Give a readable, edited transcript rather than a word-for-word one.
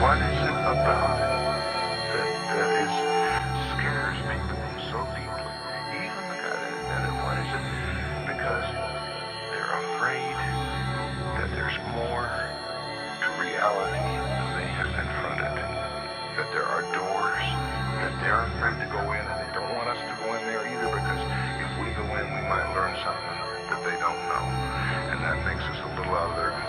What is it about it that scares people so deeply? Even the guy that invented it. What is it? Because they're afraid that there's more to reality than they have confronted. That there are doors that they're afraid to go in, and they don't want us to go in there either, because if we go in, we might learn something that they don't know. And that makes us a little out of their